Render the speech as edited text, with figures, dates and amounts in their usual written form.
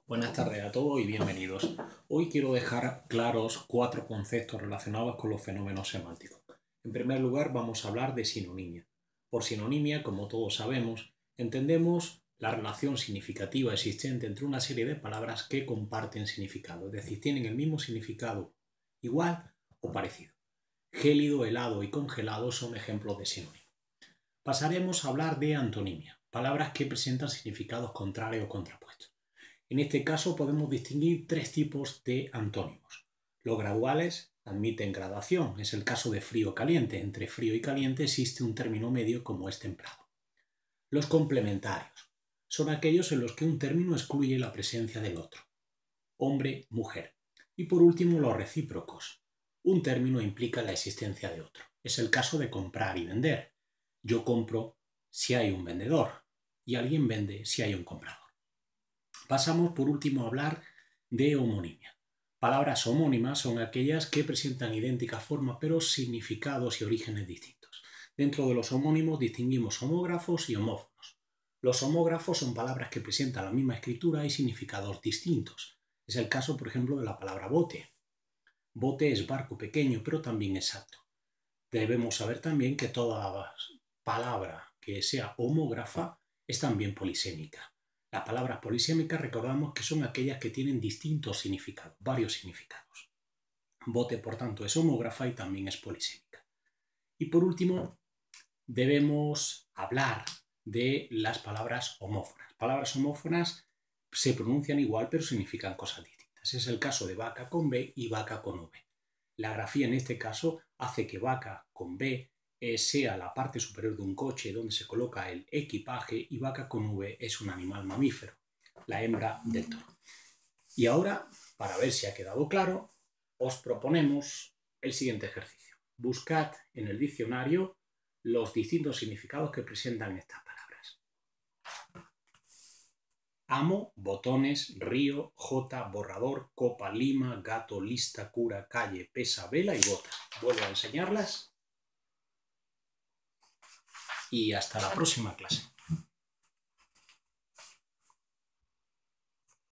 Buenas tardes a todos y bienvenidos. Hoy quiero dejar claros 4 conceptos relacionados con los fenómenos semánticos. En primer lugar, vamos a hablar de sinonimia. Por sinonimia, como todos sabemos, entendemos la relación significativa existente entre una serie de palabras que comparten significado, es decir, tienen el mismo significado, igual o parecido. Gélido, helado y congelado son ejemplos de sinónimo. Pasaremos a hablar de antonimia, palabras que presentan significados contrarios o contrapuestos. En este caso podemos distinguir 3 tipos de antónimos. Los graduales admiten gradación, es el caso de frío o caliente. Entre frío y caliente existe un término medio como es templado. Los complementarios son aquellos en los que un término excluye la presencia del otro. Hombre, mujer. Y por último los recíprocos. Un término implica la existencia de otro. Es el caso de comprar y vender. Yo compro si hay un vendedor y alguien vende si hay un comprador. Pasamos por último a hablar de homonimia. Palabras homónimas son aquellas que presentan idéntica forma pero significados y orígenes distintos. Dentro de los homónimos distinguimos homógrafos y homófonos. Los homógrafos son palabras que presentan la misma escritura y significados distintos. Es el caso, por ejemplo, de la palabra bote. Bote es barco pequeño, pero también es alto. Debemos saber también que toda palabra que sea homógrafa es también polisémica. Las palabras polisémicas recordamos que son aquellas que tienen distintos significados, varios significados. Bote, por tanto, es homógrafa y también es polisémica. Y por último, debemos hablar de las palabras homófonas. Palabras homófonas se pronuncian igual pero significan cosas distintas. Es el caso de vaca con B y vaca con V. La grafía en este caso hace que vaca con B sea la parte superior de un coche donde se coloca el equipaje y vaca con V es un animal mamífero, la hembra del toro. Y ahora, para ver si ha quedado claro, os proponemos el siguiente ejercicio. Buscad en el diccionario los distintos significados que presentan estas palabras. Amo, botones, río, jota, borrador, copa, lima, gato, lista, cura, calle, pesa, vela y bota. Vuelvo a enseñarlas. Y hasta la próxima clase.